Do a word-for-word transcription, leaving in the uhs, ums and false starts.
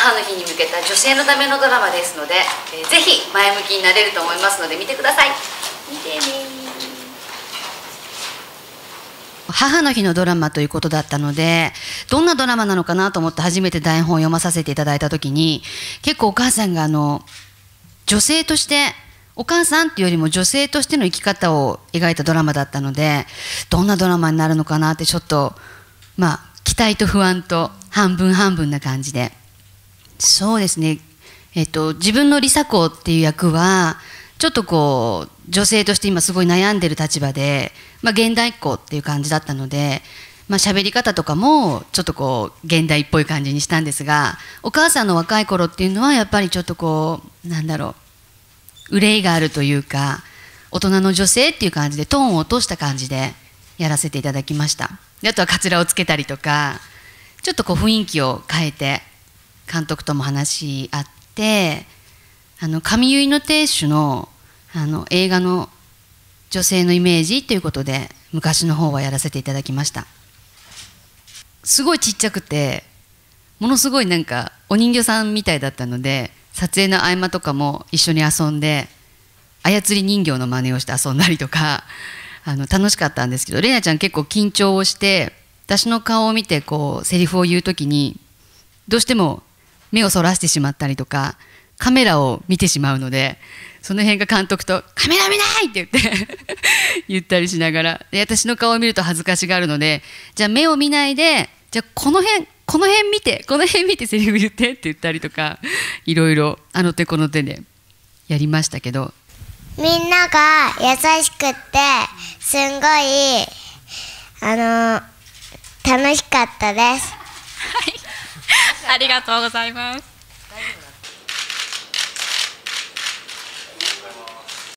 母の日に向けた女性のためのドラマですので、えー、ぜひ前向きになれると思いますので見てください。見てね。母の日のドラマということだったので、どんなドラマなのかなと思って初めて台本を読まさせていただいた時に、結構お母さんがあの女性として、お母さんっていうよりも女性としての生き方を描いたドラマだったので、どんなドラマになるのかなってちょっとまあ期待と不安と半分半分な感じで。そうですね、えっと自分の梨紗子っていう役はちょっとこう女性として今すごい悩んでる立場で、まあ、現代っ子っていう感じだったので、まあ喋り方とかもちょっとこう現代っぽい感じにしたんですが、お母さんの若い頃っていうのはやっぱりちょっとこうなんだろう、憂いがあるというか、大人の女性っていう感じでトーンを落とした感じでやらせていただきました。であとはカツラをつけたりとか、ちょっとこう雰囲気を変えて監督とも話し合って、あの上結の亭主の、あの映画の女性のイメージということで昔の方はやらせていただきました。すごいちっちゃくて、ものすごいなんかお人形さんみたいだったので、撮影の合間とかも一緒に遊んで操り人形の真似をして遊んだりとか、あの楽しかったんですけど、玲奈ちゃん結構緊張をして、私の顔を見てこうセリフを言う時にどうしても目をそらしてしまったりとか、カメラを見てしまうので、その辺が監督と「カメラ見ない!」って言って言ったりしながら、で私の顔を見ると恥ずかしがるので、じゃあ目を見ないで、じゃあこの辺この辺見てこの辺見てセリフ言ってって言ったりとか、いろいろあの手この手でやりましたけど、 みんなが優しくってすんごいあの楽しかったです。 はい、ありがとうございます。